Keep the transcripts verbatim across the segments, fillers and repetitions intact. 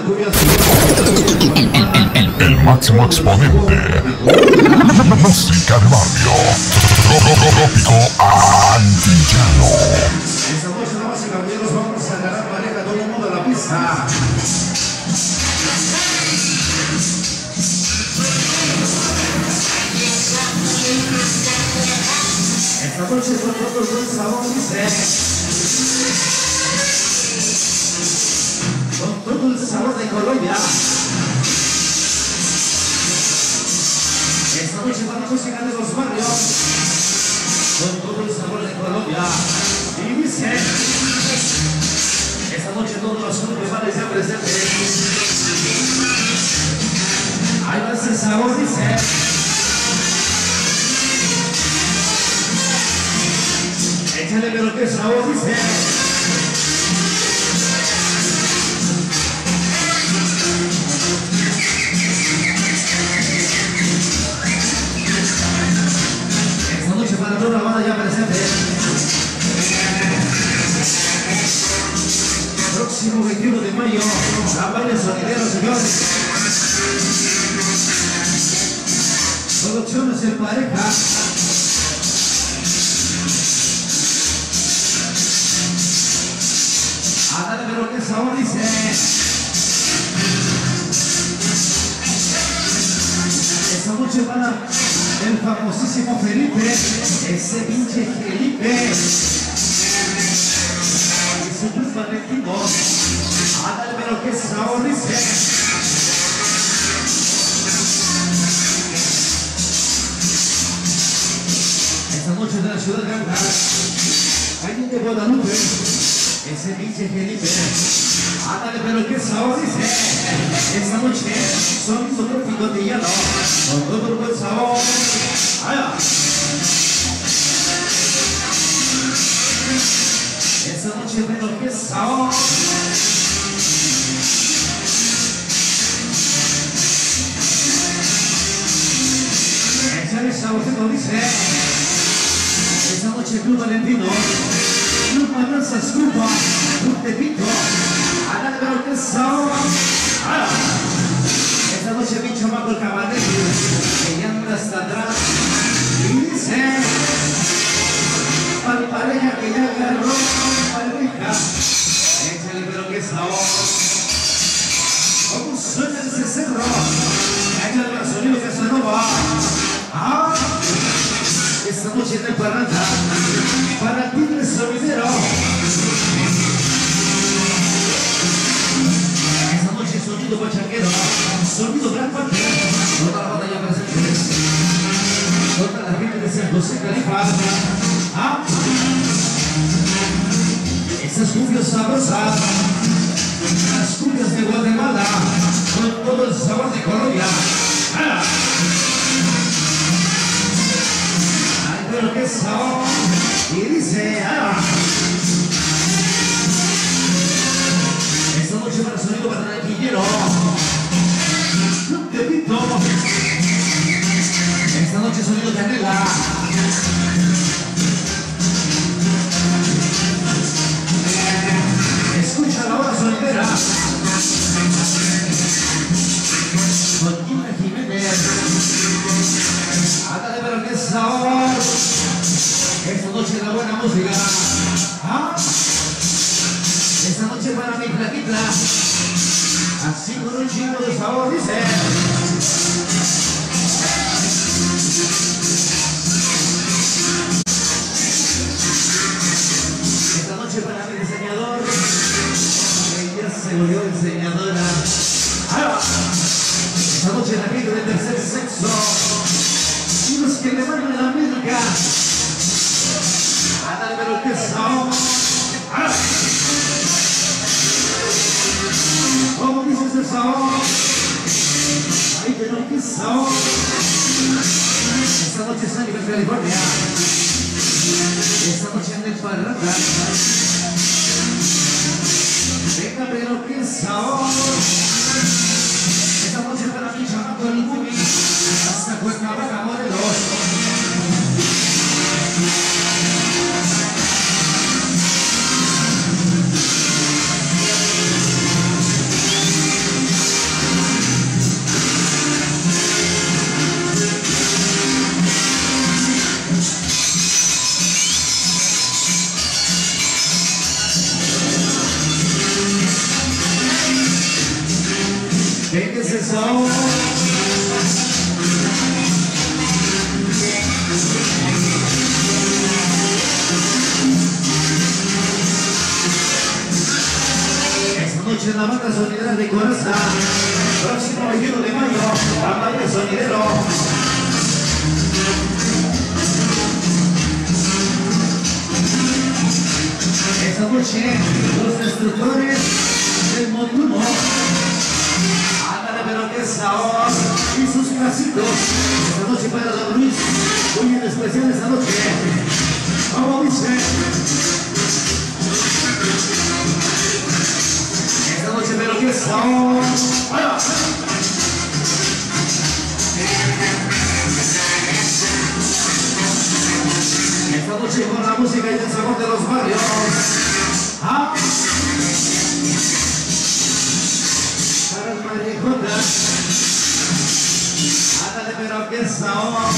El máximo exponente. Música de barrio. Trópico antillano. Esta noche, damas y caballeros, vamos a ganar pareja todo el mundo a la pista. Esta noche con todo el buen sabor, dice. Con todo el sabor de Colombia. Esta noche para la música de los barrios. Con todo el sabor de Colombia. Y dice. Esta noche todos los municipales se presenten. Ahí va ese sabor, dice. Échale pero qué sabor, dice. Esta noche para toda la banda ya presente. Próximo veintiuno de mayo, la baile sonidero, señores. Producciones en pareja. Ándale, pero qué sabor, dice. Esta noche para el famosísimo Felipe, ese pinche Felipe. Jesús Valentino. Ándale, pero qué sabor, dice. Esta noche de la ciudad grande, alguien de Guadalupe, ese pinche Felipe. Ándale, pero qué sabor, dice. Esta noche son trópico antillano, con todo el buen sabor. Allá. Esta noche, pero qué sabor. Échale saborcito, dice. Esta noche Club Valentino, Club Mananzas Cuba, Club Tepito. Ándale, pero qué sabor. ¡Ah! Esta noche mi chamaco el caballero, que ya anda hasta atrás. Y dice, para pareja que ya agarró, pareja. Échale, pero qué sabor. ¿Cómo suena ese cerro? Échale el sonido de Casanova. ¡Ah! Esta noche de parranda, para ti el sonidero. Esta noche sonido pachanguero, sonido Black Panther. Toda la banda ya presente. Toda la gente de San José Califa. ¿Ah? Esas cumbias sabrosas, las cumbias de Guatemala, con todo el sabor de Colombia. ¡Ah! Pero qué sabor, y dice, ah. Esta noche para el sonido barranquillero, Club Tepito. Esta noche sonido canela. Escucha la hora soltera con Gina Jiménez. Ándale, pero qué sabor. Esta noche la buena música. ¿Ah? Esta noche para mi flaquita. Así con un chingo de sabor, dice. Esta noche para mi diseñador. Ella se volvió diseñadora. ¡Ah! Esta noche la gente del tercer sexo. Y los que le van a la América. Ándale, pero qué sabor. ¡Ah! ¿Cómo dices el sabor? Ay, pero qué sabor. Esta noche está en California. Esta noche anda en parranda. Venga, pero qué sabor. Esta noche para mi chamaco el Gumi. Hasta Cuernavaca, Morelos. ¿Qué es eso? Esta noche en la banda sonidera de Coraza, próximo veintiuno de mayo, la banda sonidero. Esta noche, los destructores del Montuno, ándale pero que sabor, y sus casitos. Esta noche para Don Luis, muy en especial esta noche. Como dice, esta noche pero que sabor. ¡Vaya! Esta noche con la música y el sabor de los barrios. ¿Ah? Para el Marejota. Ándale, pero qué sabor.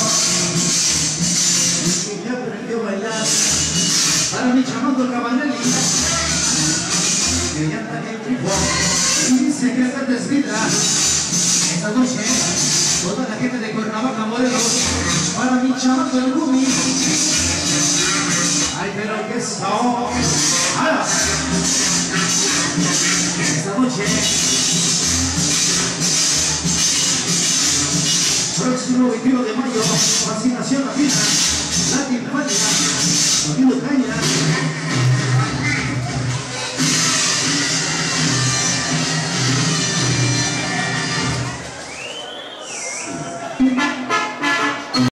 Y ya aprendió a bailar. Para mi chamando Cabanelli. Que ya está en el equipo. Y dice que esta es vida. Esta noche, toda la gente de Cuernavaca, Morelos. Para mi chamando el Gumi. Ay, pero qué sabor. ¡Ah! Esta noche, próximo veintiuno de mayo, Fascinación Latina, Latin Fania, Sonido Caña. Sí.